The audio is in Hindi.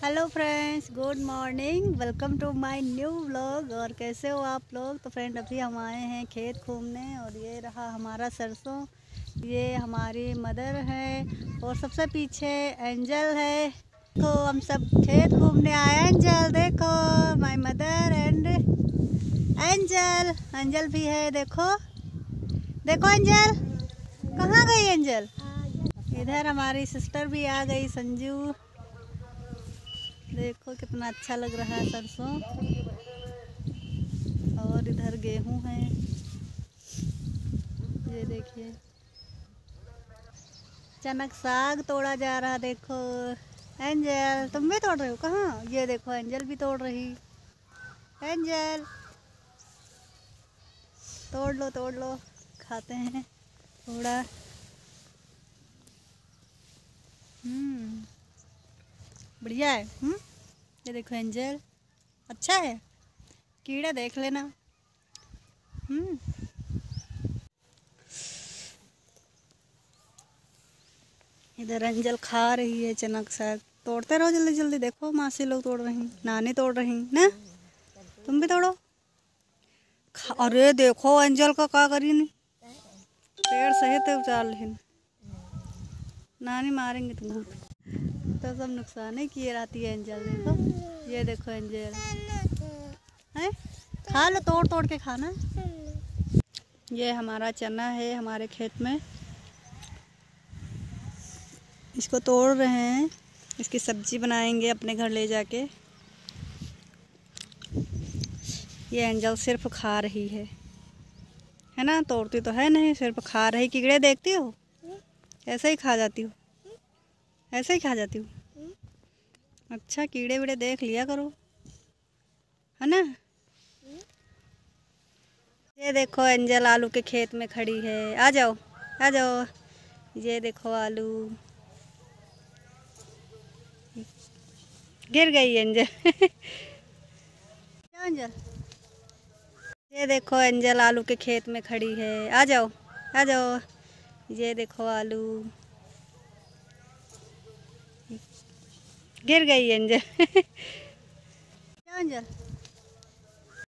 Hello friends, good morning. Welcome to my new vlog. और कैसे हो आप लोग? तो फ्रेंड, अभी हम आए हैं खेत घूमने और ये रहा हमारा सरसों। ये हमारी मदर है और सबसे पीछे एंजल है। तो हम सब खेत घूमने आए। एंजल देखो, my mother and Angel. Angel भी है, देखो देखो एंजल। कहाँ गई एंजल? इधर हमारी सिस्टर भी आ गई, संजू। देखो कितना अच्छा लग रहा है सरसों। और इधर गेहूं है, ये देखिए। चनक साग तोड़ा जा रहा, देखो। एंजल, तुम भी तोड़ रहे हो? कहाँ? ये देखो, एंजल भी तोड़ रही। एंजल, तोड़ लो, खाते हैं थोड़ा। बढ़िया है। ये देखो एंजल, अच्छा है। कीड़ा देख लेना। हम्म इधर एंजल खा रही है चनक साग। तोड़ते रहो जल्दी जल्दी। देखो मासी लोग तोड़ रही, नानी तोड़ रही ना। तुम भी तोड़ो। अरे देखो एंजल का क्या करी नहीं, पेड़ सहित उतार लेकिन नानी मारेंगे तुमको। तो सब नुकसान ही किए रहती है एंजल। देखो, ये देखो एंजल है। खा लो, तोड़ तोड़ के खाना। ये हमारा चना है हमारे खेत में, इसको तोड़ रहे हैं। इसकी सब्जी बनाएंगे अपने घर ले जाके। ये एंजल सिर्फ खा रही है ना, तोड़ती तो है नहीं, सिर्फ खा रही। कीड़े देखती हो, ऐसे ही खा जाती हो, ऐसे ही खा जाती हो। अच्छा, कीड़े वीड़े देख लिया करो, है ना। ये देखो एंजल आलू के खेत में खड़ी है। आ जाओ, आ जाओ। ये देखो आलू, गिर गई एंजल। एंजल, ये देखो एंजल आलू के खेत में खड़ी है। आ जाओ, आ जाओ। ये देखो आलू, गिर गई एंजल। एंजल,